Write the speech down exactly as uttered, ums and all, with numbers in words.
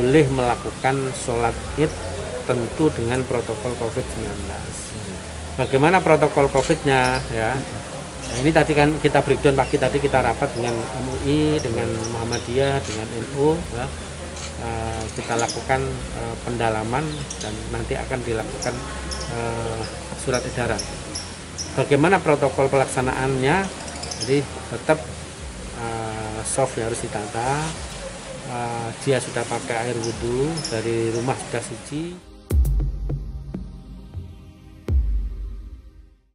boleh melakukan sholat id tentu dengan protokol covid sembilan belas. Bagaimana protokol COVID-nya ya? Nah, ini tadi kan kita breakdown pagi tadi kita rapat dengan M U I, dengan Muhammadiyah, dengan N U, ya. Uh, kita lakukan uh, pendalaman dan nanti akan dilakukan uh, surat edaran. Bagaimana protokol pelaksanaannya? Jadi tetap uh, soft harus ditata. Uh, dia sudah pakai air wudhu, dari rumah sudah suci.